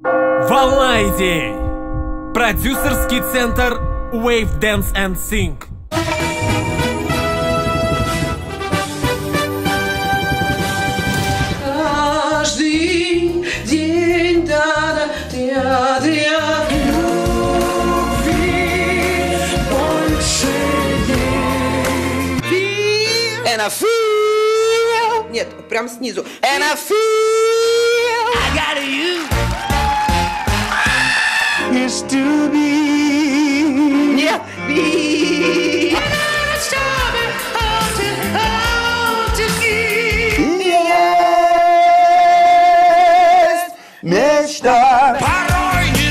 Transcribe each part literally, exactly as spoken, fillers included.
Волна идей! Продюсерский центр Wave Dance and Sing. Каждый день да-да, тя-тя, любви больше дней. And I feel. Нет, прям снизу. And I feel. I got you. Is to be. Нет, be. Есть мечта. Порой не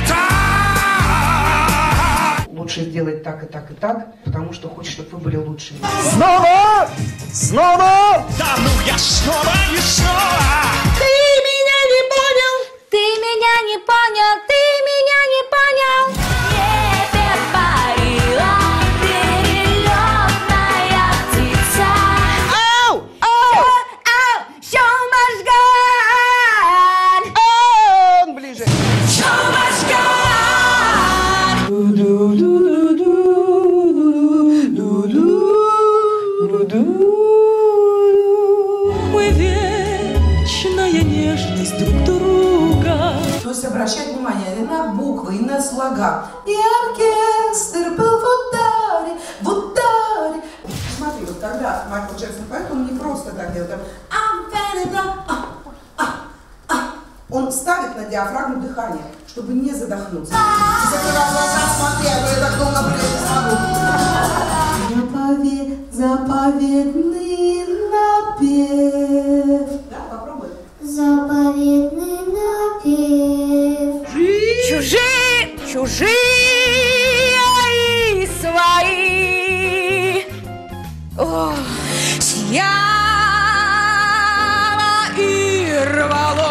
так. Лучше сделать так и так и так, потому что хочешь, чтобы вы были лучшими. Снова, снова. Да ну я снова и снова. Ты меня не понял! Ты меня не понял, ты меня не понял. Небе парила перелетная птица. Ау, ау. Ау, show must go on. Он ближе. Show must go on. Мы вечная нежность друг друга. То есть обращать внимание и на буквы, и на слога. И оркестр был в ударе, в ударе. Смотри, вот когда Майкл Джексон поет, он не просто так делает. I'm very blah, а, а, а. Он ставит на диафрагму дыхание, чтобы не задохнуться. Закрывай глаза, смотри, а то я так долго прыгать не смогу. Заповед, заповедный напев. Да, попробуй. Заповедный напев. Чужие, чужие и свои. Ох, сияло и рвало.